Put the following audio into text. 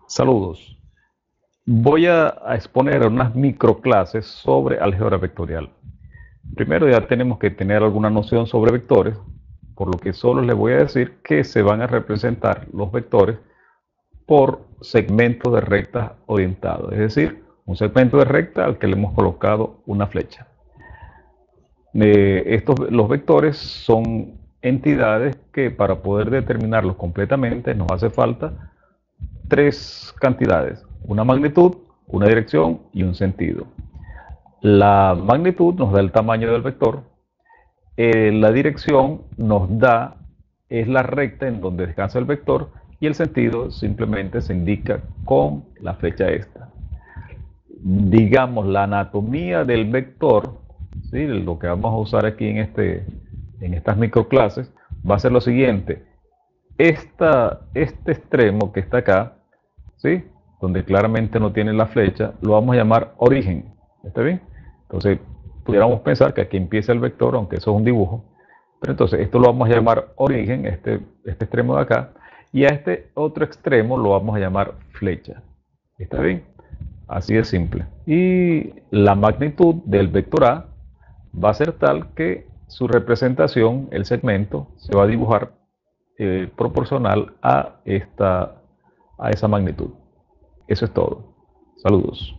Saludos. Voy a exponer unas microclases sobre álgebra vectorial. Primero ya tenemos que tener alguna noción sobre vectores, por lo que solo les voy a decir que se van a representar los vectores por segmentos de recta orientados, es decir, un segmento de recta al que le hemos colocado una flecha. Los vectores son entidades que para poder determinarlos completamente nos hace falta tres cantidades: una magnitud, una dirección y un sentido. La magnitud nos da el tamaño del vector, la dirección nos da es la recta en donde descansa el vector, y el sentido simplemente se indica con la flecha esta. Digamos, la anatomía del vector, ¿sí? Lo que vamos a usar aquí en estas microclases va a ser lo siguiente. Este extremo que está acá, ¿sí? Donde claramente no tiene la flecha, lo vamos a llamar origen. ¿Está bien? Entonces, pudiéramos pensar que aquí empieza el vector, aunque eso es un dibujo. Pero entonces, esto lo vamos a llamar origen, este extremo de acá. Y a este otro extremo lo vamos a llamar flecha. ¿Está bien? Así de simple. Y la magnitud del vector A va a ser tal que su representación, el segmento, se va a dibujar proporcional a esa magnitud. Eso es todo. Saludos.